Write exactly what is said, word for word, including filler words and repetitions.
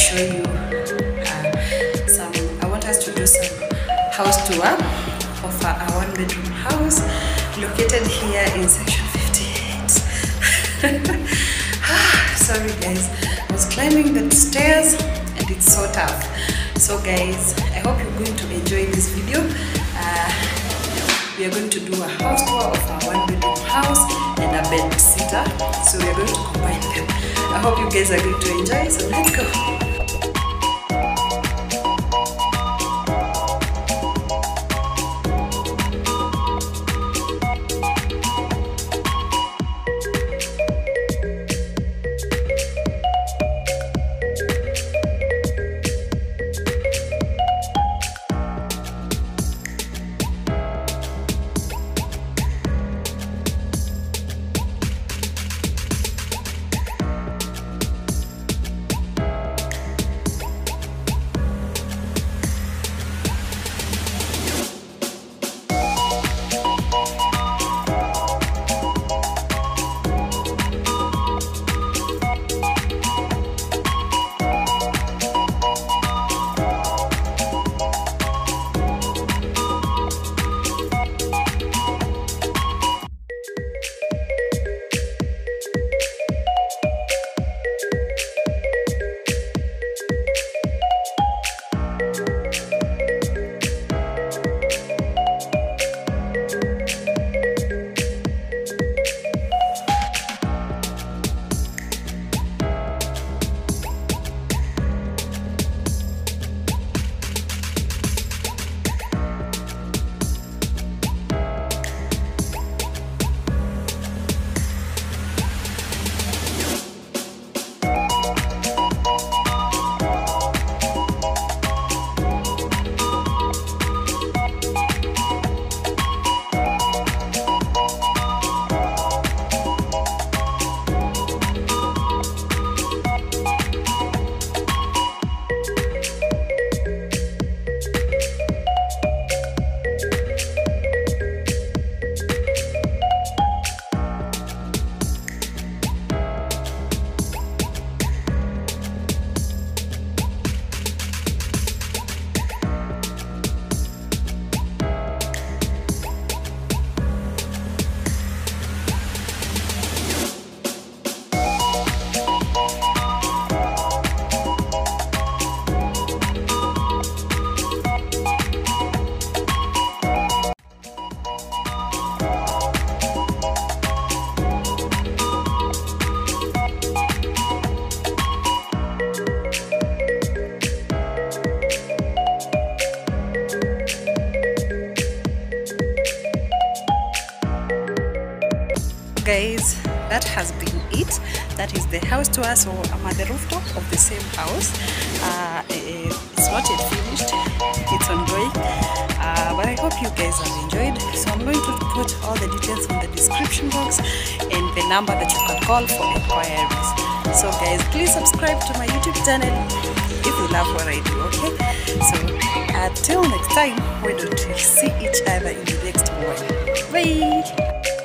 show you uh, some, I want us to do some house tour of a, a one bedroom house located here in section fifty-eight. Sorry guys, I was climbing the stairs and it's so tough. So guys, I hope you're going to enjoy this video. Uh, we are going to do a house tour of our one bedroom house and a bed sitter. So we are going to combine them. I hope you guys are going to enjoy, so let's go. Guys, that has been it. That is the house tour. So I'm at the rooftop of the same house. Uh, it's not yet finished, it's ongoing, uh, but I hope you guys have enjoyed. So I'm going to put all the details in the description box and the number that you can call for inquiries. So guys, please subscribe to my YouTube channel if you love what I do, okay? So until next time, why don't we see each other in the next one. Bye!